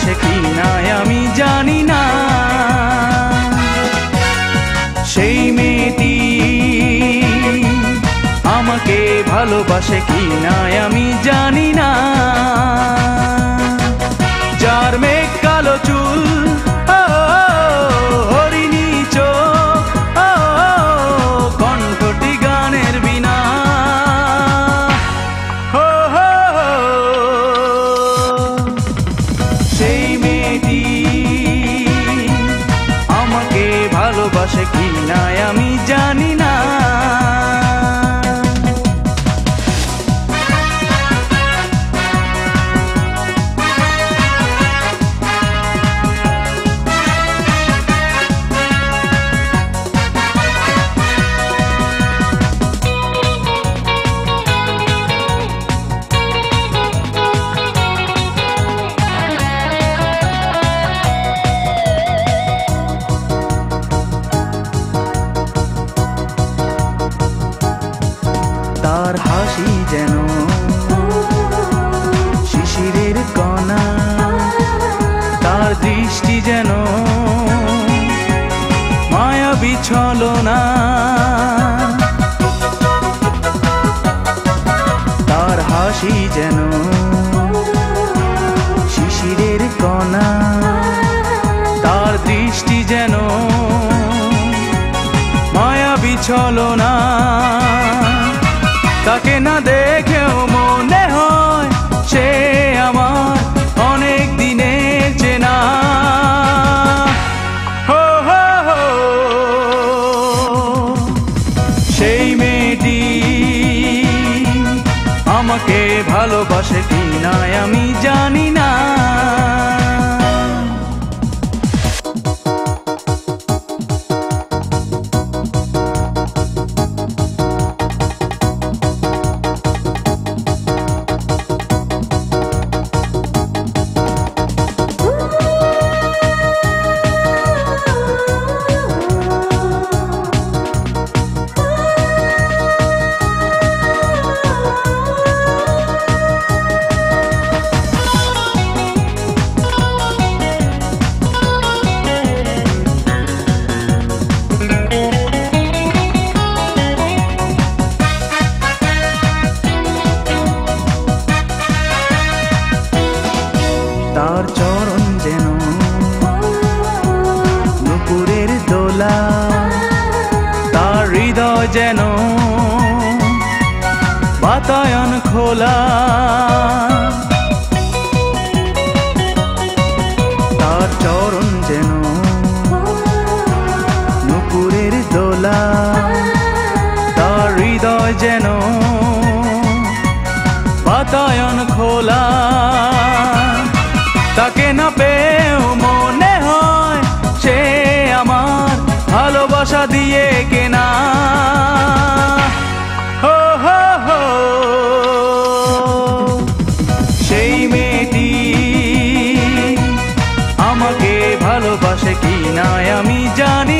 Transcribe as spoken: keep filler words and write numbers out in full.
ভালোবাসে কি না আমি জানি না। সেই মেয়েটি আমাকে ভালোবাসে কি না আমি জানি না। যার মেঘ কালো চুল, হরিণী চোখ, কণ্ঠটি গানের বিনা, সেই মেয়েটি আমাকে ভালোবাসে কি না আমি জানি না। তার হাসি যেন শিশিরের কণা, তার দৃষ্টি যেন মায়াবী ছলনা। তার হাসি যেন শিশিরের কণা, তার দৃষ্টি যেন মায়াবী ছলনা। তাকে না দেখেও মনে হয় সে আমার অনেক দিনের চেনা। হো হো হো, সেই মেয়েটি আমাকে ভালোবাসে কি না আমি জানি না। তার চরণ যেন নুপুরের দোলা, তার হৃদয় যেন বাতায়ন খোলা। তার চরণ যেন নুপুরের দোলা, তার হৃদয় যেন বাতায়ন খোলা। তাকে না পেয়েও মনে হয় সে আমার ভালোবাসা দিয়ে কেনা। হো হো হো, সেই মেয়েটি আমাকে ভালোবাসে কি না আমি জানি